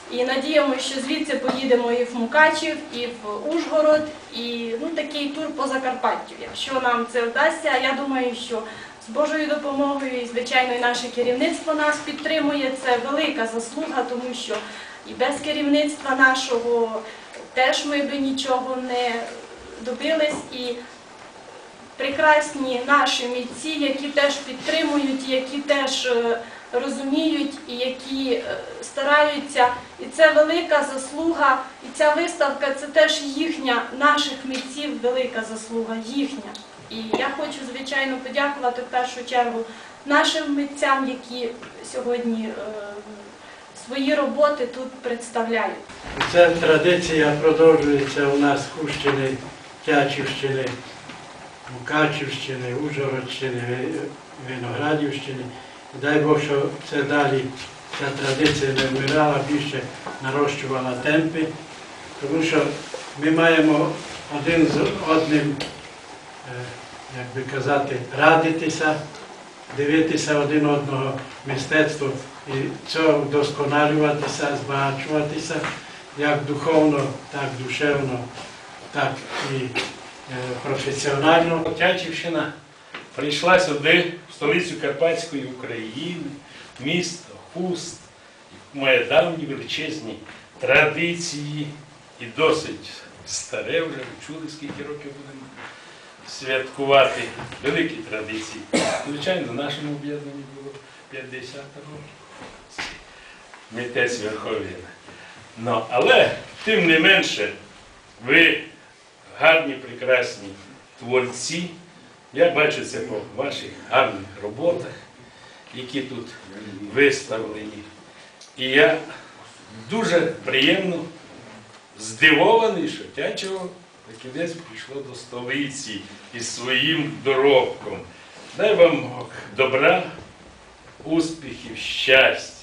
І надіємося, що звідси поїдемо і в Мукачів, і в Ужгород, і такий тур по Закарпаттю. Якщо нам це вдасться, я думаю, що з Божою допомогою і, звичайно, і наше керівництво нас підтримує. Це велика заслуга, тому що і без керівництва нашого теж ми би нічого не добились. І прекрасні наші митці, які теж підтримують, які теж розуміють і які стараються. І це велика заслуга, і ця виставка – це теж їхня, наших митців велика заслуга, їхня. І я хочу, звичайно, подякувати в першу чергу нашим митцям, які сьогодні свої роботи тут представляють. Ця традиція продовжується у нас з Хустщини, Тячівщини, Мукачівщини, Ужгородщини, Виноградівщини. Дай Бог, що це далі, ця традиція не вмирала, більше нарощувала темпи, тому що ми маємо один з одним, як би казати, радитися, дивитися один одного мистецтво і цього вдосконалюватися, збагачуватися, як духовно, так душевно, так і професіонально. Тячівщина прийшла сюди, в столицю Карпатської України, місто Хуст, має давні величезні традиції і досить старе, вже чули, скільки років будемо святкувати, великі традиції. Звичайно, нашому об'єднанні було 50 років. Митець Верховина. Але, тим не менше, ви гарні, прекрасні творці. Я бачу це по ваших гарних роботах, які тут виставлені. І я дуже приємно здивований, що Тячево накінець прийшло до столиці із своїм доробком. Дай вам добра, успіхів, щастя.